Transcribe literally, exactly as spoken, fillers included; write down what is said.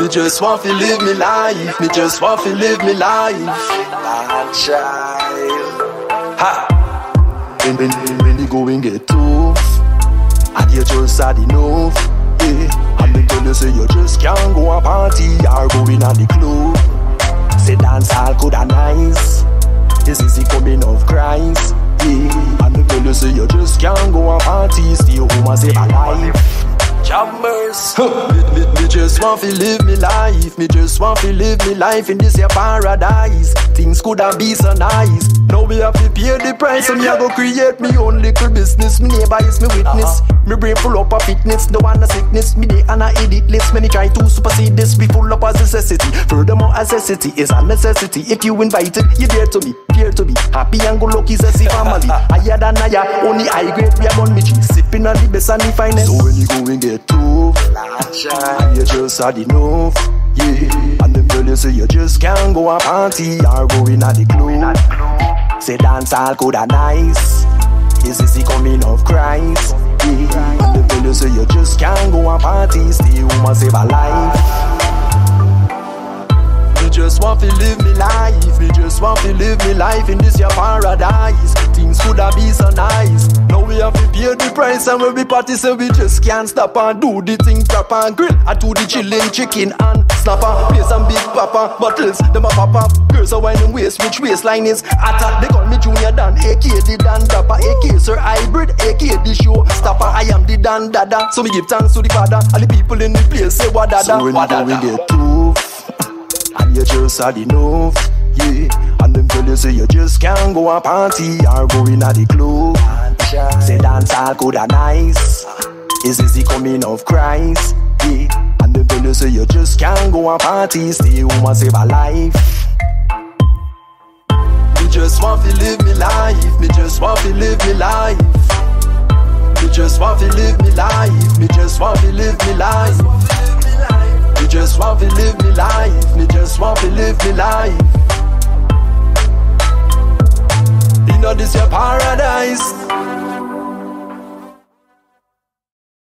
Me just want to live me life. Me just want to live me life. Bad child. Ha. When, when, when the going get tough, and you just had enough. Yeah. And me tell you say you just can't go a party or go in at the club. Say dancehall coulda nice. This is the coming of Christ. Yeah. And me tell you say you just can't go a party, stay home and save a life. Jammers. me, me, me just want to live me life. Me just want to live me life in this here paradise. Things coulda be so nice. Now we have to pay the price. So me a go create me own little business. Me neighbor is me witness. Uh-huh. Me brain full up of fitness. No one a sickness. Me day and I edit list. Many try to supersede this. Be full up as necessity. Furthermore, necessity is a necessity. If you invited, you dare to be, dare to be happy and go lucky. Zessy family. Higher than higher. Only high grade. We are born me cheese. Sipping on the best and the finest. So when you go and get tough, and you just had enough. Yeah. And them tell you say you just can't go a party or go in at the club. Say dancehall coulda nice. This is the coming of Christ. Yeah. And them tell you say you just can't go a party, stay home and save a life. Me just want to live me life. Me just want to live me life in this here paradise. Things coulda be so nice. Now we have to pay the price, and when we party say we just can't stop and do the thing proper and grill. I do the chillin' chicken and snapper. Play some big papa bottles, them a pop up. Girls are whining waist, which waistline is hotter. They call me Junior Dan, aka the Dan Dapper, aka Sir Hybryd, aka the show stopper. I am the Dan Dada, so me give thanks to the Father. All the people in the place say what dada. So when you go we get tough, and you just had enough. Yeah, and them tell you say you just can't go a party or go in at the club. Say dancehall coulda nice. Is this the coming of Christ? Yeah, and them tell you say you just can't go a party, stay home and save a life. Me just want to live me life. Me just want to live me life. Me just want to live me life. Me just want to live me life. Me just want to live me life. Me just want to live me life. You know this your paradise.